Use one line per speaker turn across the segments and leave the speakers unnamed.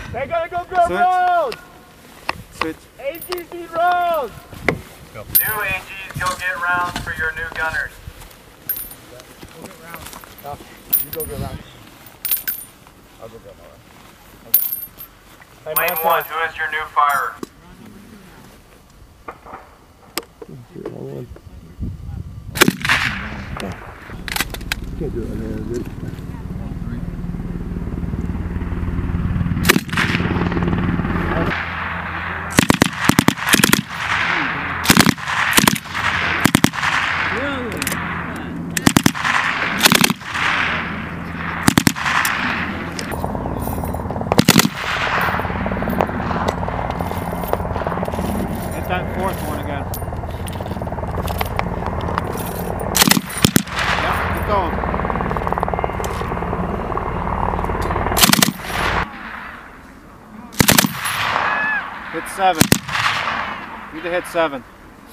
They're gonna go build roads!
Switch.
AGs need roads!
Go. New AGs, go get rounds for your new gunners.
Go get rounds. No, you go get rounds. I'll go get my rounds. Okay.
Lane 1, who is your new firer?
Can't do it on there, dude.
That fourth one again. Yep, keep going. Hit 7. Need to hit 7.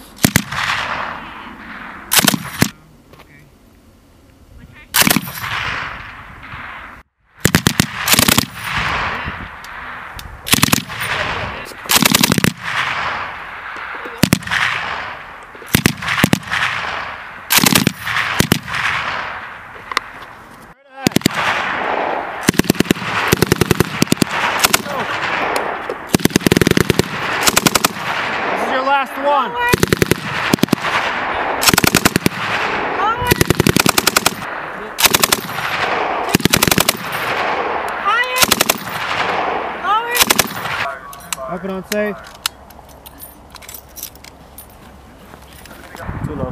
Last one. Up and on safe. Too low.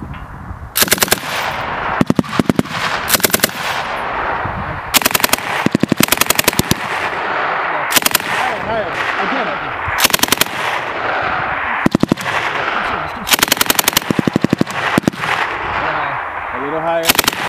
Higher. Again.